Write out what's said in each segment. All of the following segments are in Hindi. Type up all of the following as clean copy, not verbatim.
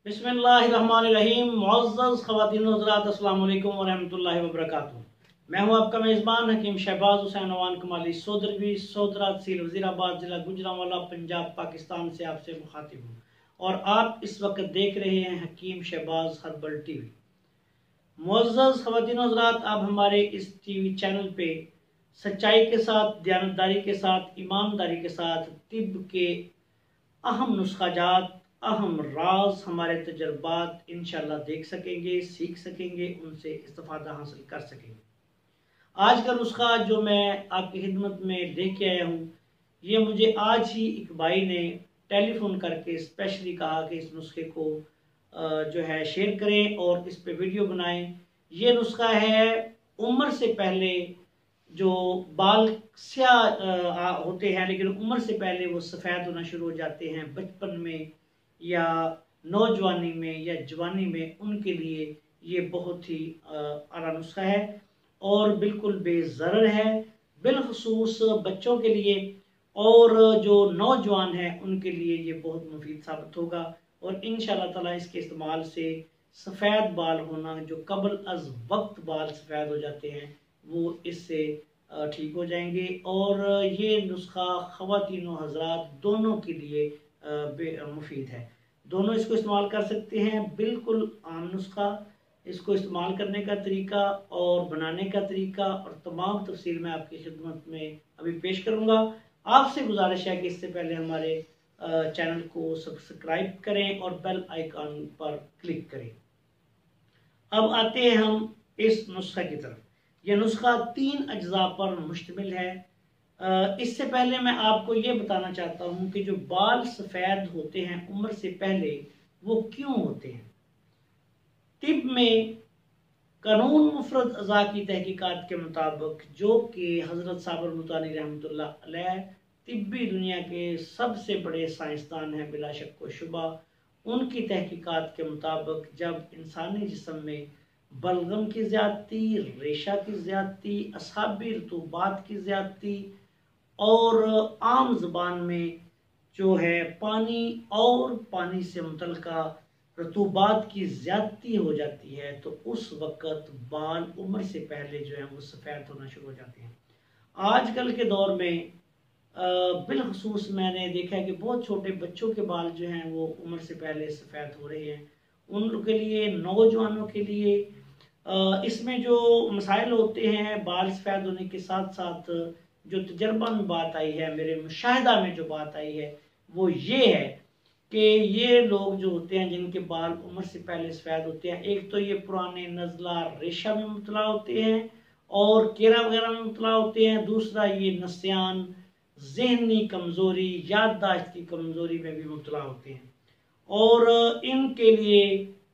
बिस्मिल्लाहिर्रहमानिर्रहीम। मुअज़्ज़ज़ ख़वातीन व हज़रात, अस्सलामु अलैकुम व रहमतुल्लाहि व बरकातुहू। मैं हूँ आपका मेज़बान हकीम शहबाज हुसैन अवान कमाली सोदरवी सोदरा तहसील वज़ीराबाद ज़िला गुजरांवाला पंजाब पाकिस्तान से आपसे मुखातिब हूँ और आप इस वक्त देख रहे हैं हकीम शहबाज हर्बल टीवी। मुअज़्ज़ज़ ख़वातीन व हज़रात, आप हमारे इस टीवी चैनल पे सच्चाई के साथ, दयानतदारी के साथ, ईमानदारी के साथ तिब के अहम नुस्खाजात, अहम राज, हमारे तजर्बात इंशाल्लाह देख सकेंगे, सीख सकेंगे, उनसे इस्तिफादा हासिल कर सकेंगे। आज का नुस्खा जो मैं आपकी खिदमत में लेके आया हूँ, ये मुझे आज ही एक भाई ने टेलीफोन करके स्पेशली कहा कि इस नुस्खे को जो है शेयर करें और इस पे वीडियो बनाएं। ये नुस्खा है उम्र से पहले जो बाल स्याह होते हैं लेकिन उम्र से पहले वो सफ़ेद होना शुरू हो जाते हैं, बचपन में या नौजवानी में या जवानी में, उनके लिए ये बहुत ही आला नुस्खा है और बिल्कुल बेज़रर है, बिलखसूस बच्चों के लिए और जो नौजवान हैं उनके लिए ये बहुत मुफीद साबित होगा। और इंशाअल्लाह ताला इसके इस्तेमाल से सफ़ेद बाल होना, जो कबल अज़ वक्त बाल सफ़ेद हो जाते हैं, वो इससे ठीक हो जाएंगे। और ये नुस्खा ख़वातीन व हज़रात दोनों के लिए मुफीद है, दोनों इसको इस्तेमाल कर सकते हैं। बिल्कुल आम नुस्खा, इसको इस्तेमाल करने का तरीका और बनाने का तरीका और तमाम तफसील मैं आपकी खिदमत में अभी पेश करूँगा। आपसे गुजारिश है कि इससे पहले हमारे चैनल को सब्सक्राइब करें और बेल आइकन पर क्लिक करें। अब आते हैं हम इस नुस्खा की तरफ। यह नुस्खा 3 अज्जा पर मुश्तमिल है। इससे पहले मैं आपको ये बताना चाहता हूँ कि जो बाल सफ़ेद होते हैं उम्र से पहले, वो क्यों होते हैं। तिब में कानून मुफरद अज़ा की तहकीकात के मुताबिक, जो कि हज़रत साबर मुतानी रहमतुल्लाह अलैह तिब्बी दुनिया के सबसे बड़े साइंसदान हैं बिला शक व शुबा, उनकी तहकीकात के मुताबिक जब इंसानी जिस्म में बलगम की ज़्यादती, रेशा की ज़्यादती, असाबी रतूबात की ज़्यादती और आम ज़बान में जो है पानी और पानी से मुतल्लिका रतूबात की ज़्यादती हो जाती है, तो उस वक़्त बाल उम्र से पहले जो है वो सफ़ेद होना शुरू हो जाते हैं। आजकल के दौर में बिलखसूस मैंने देखा है कि बहुत छोटे बच्चों के बाल जो हैं वो उम्र से पहले सफ़ेद हो रहे हैं। उनके लिए, नौजवानों के लिए इसमें जो मसाइल होते हैं, बाल सफ़ेद होने के साथ साथ जो तजर्बा में बात आई है, मेरे मुशाहिदा में जो बात आई है, वो ये है कि ये लोग जो होते हैं जिनके बाल उम्र से पहले सफ़ेद होते हैं, एक तो ये पुराने नज़ला रेशा में मुबतला होते हैं और केरा वगैरह में मुबतला होते हैं। दूसरा, ये नस्यान, ज़हनी कमज़ोरी, याददाश्त की कमज़ोरी में भी मुबतला होते हैं। और इनके लिए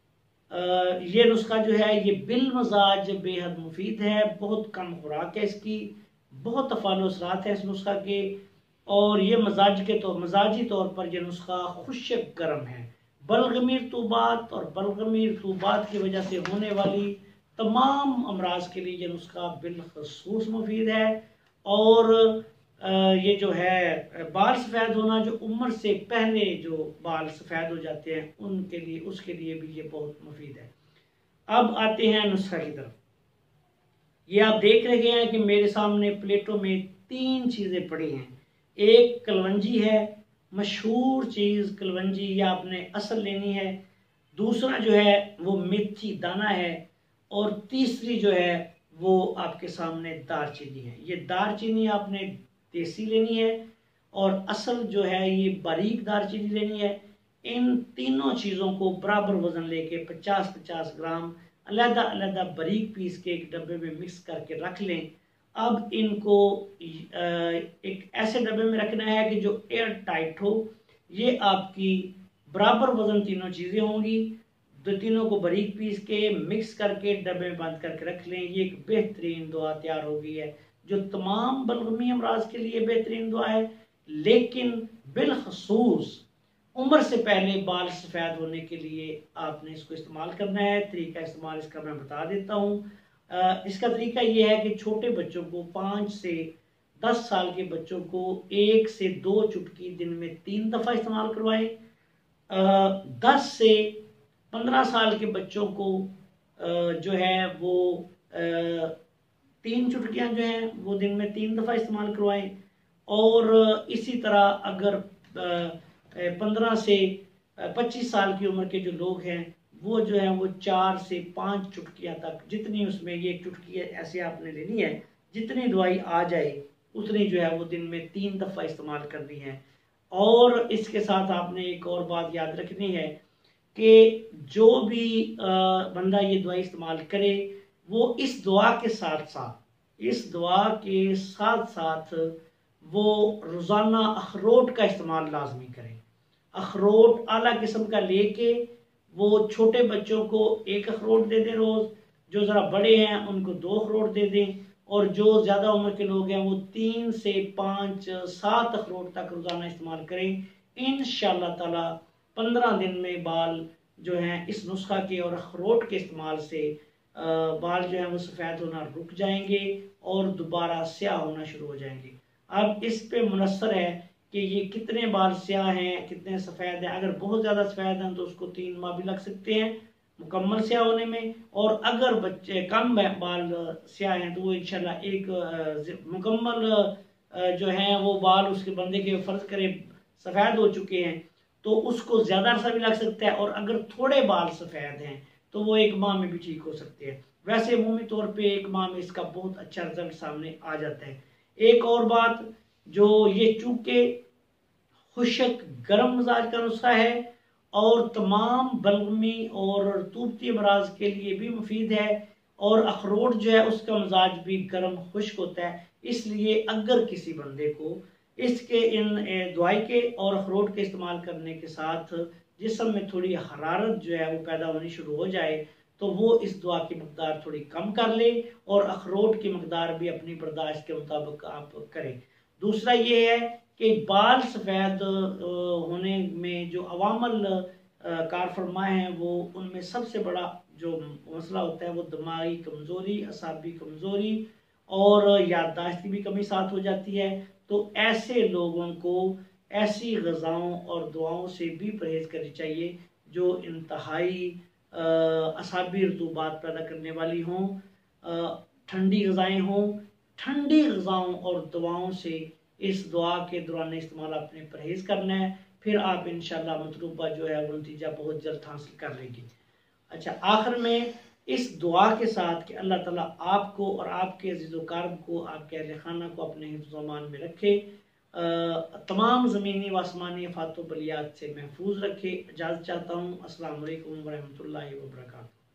ये नुस्खा जो है ये बिलमजाज बेहद मुफीद है। बहुत कम खुराक है इसकी, बहुत तफ़ाल असरात है इस नुस्खा के। और ये मजाजी तौर पर यह नुस्खा खुश्क गर्म है। बलगमी रतूबात और बलगमी रतूबात की वजह से होने वाली तमाम अमराज के लिए यह नुस्खा बिलखसूस मुफीद है। और ये जो है बाल सफ़ेद होना, जो उम्र से पहले जो बाल सफ़ेद हो जाते हैं उनके लिए, उसके लिए भी ये बहुत मुफीद है। अब आते हैं नुस्खा की तरफ। ये आप देख रहे हैं कि मेरे सामने प्लेटों में 3 चीज़ें पड़ी हैं। एक कलवंजी है, मशहूर चीज़ कलवंजी, ये आपने असल लेनी है। दूसरा जो है वो मेथी दाना है और तीसरी जो है वो आपके सामने दारचीनी है। ये दारचीनी आपने देसी लेनी है और असल जो है ये बारीक दारचीनी लेनी है। इन तीनों चीज़ों को बराबर वज़न लेके 50-50 ग्राम अलग-अलग बारीक पीस के एक डब्बे में मिक्स करके रख लें। अब इनको एक ऐसे डब्बे में रखना है कि जो एयर टाइट हो। ये आपकी बराबर वज़न तीनों चीज़ें होंगी। तीनों को बारीक पीस के मिक्स करके डब्बे में बंद करके रख लें। ये एक बेहतरीन दुआ तैयार हो गई है जो तमाम बलगमी अमराज के लिए बेहतरीन दुआ है। लेकिन बिलखसूस उम्र से पहले बाल सफ़ेद होने के लिए आपने इसको इस्तेमाल करना है। तरीका इस्तेमाल इसका मैं बता देता हूँ। इसका तरीका ये है कि छोटे बच्चों को, 5 से 10 साल के बच्चों को 1 से 2 चुटकी दिन में 3 दफ़ा इस्तेमाल करवाएं। 10 से 15 साल के बच्चों को जो है वो 3 चुटकियाँ जो हैं वो दिन में 3 दफ़ा इस्तेमाल करवाएं। और इसी तरह अगर 15 से 25 साल की उम्र के जो लोग हैं वो जो है वो 4 से 5 चुटकियाँ तक, जितनी उसमें ये चुटकी ऐसे आपने लेनी है, जितनी दवाई आ जाए उतनी जो है वो दिन में 3 दफ़ा इस्तेमाल करनी है। और इसके साथ आपने एक और बात याद रखनी है कि जो भी बंदा ये दवाई इस्तेमाल करे वो इस दुआ के साथ साथ, वो रोज़ाना अखरोट का इस्तेमाल लाजमी करें। अखरोट आला किस्म का लेके वो छोटे बच्चों को 1 अखरोट दे दें रोज़, जो ज़रा बड़े हैं उनको 2 अखरोट दे दें, और जो ज़्यादा उम्र के लोग हैं वो 3 से 5 7 अखरोट तक रोज़ाना इस्तेमाल करें। इंशाअल्लाह ताला 15 दिन में बाल जो हैं इस नुस्खा के और अखरोट के इस्तेमाल से बाल जो है वो सफ़ेद होना रुक जाएंगे और दोबारा स्याह होना शुरू हो जाएंगे। अब इस पे मुनस्सर है कि ये कितने बाल स्याह हैं, कितने सफ़ेद हैं। अगर बहुत ज़्यादा सफ़ेद हैं तो उसको 3 माह भी लग सकते हैं मुकम्मल स्याह होने में, और अगर बच्चे कम बाल स्याह हैं तो वो इंशाल्लाह एक मुकम्मल जो है वो बाल उसके बंदे के फ़र्ज करे सफ़ेद हो चुके हैं तो उसको ज़्यादा अरसा भी लग सकता है, और अगर थोड़े बाल सफ़ेद हैं तो वो 1 माह में भी ठीक हो सकते हैं। वैसे अमूमी तौर पे 1 माह में इसका बहुत अच्छा रिजल्ट सामने आ जाता है। एक और बात, जो ये चूंकि खुशक गर्म मिजाज का नुस्खा है और तमाम बलगमी और रतूबती अमराज के लिए भी मुफीद है, और अखरोट जो है उसका मिजाज भी गर्म खुश्क होता है, इसलिए अगर किसी बंदे को इसके इन दवाई के और अखरोट के इस्तेमाल करने के साथ जिस्म में थोड़ी हरारत जो है वो पैदा होनी शुरू हो जाए तो वो इस दवा की मकदार थोड़ी कम कर ले और अखरोट की मकदार भी अपनी बर्दाश्त के मुताबिक आप करें। दूसरा ये है कि बाल सफ़ेद होने में जो अवामल कार फरमा हैं वो उनमें सबसे बड़ा जो मसला होता है वो दिमागी कमज़ोरी, असाबी कमज़ोरी और याददाश्त की भी कमी साथ हो जाती है। तो ऐसे लोगों को ऐसी ग़िज़ाओं और दुआओं से भी परहेज़ करनी चाहिए जो इंतहाई असाबी रतूबात पैदा करने वाली हों, ठंडी ग़िज़ाएँ हों। ठंडी ग़िज़ाओं और दवाओं से इस दुआ के दौरान इस्तेमाल आपने परहेज़ करना है, फिर आप इंशाअल्लाह मतलूबा जो है वो नतीजा बहुत जल्द हासिल कर लेंगे। अच्छा, आखिर में इस दुआ के साथ कि अल्लाह ताला आपको और आपके अज़ीज़ो कारब को, आपके अहले खाना को अपने हिफ्ज़-ओ-अमान में रखे, तमाम ज़मीनी व आसमानी आफ़ात व बलियात से महफूज रखे। इजाज़त चाहता हूँ। अस्सलामु अलैकुम व रहमतुल्लाहि व बरकातहू।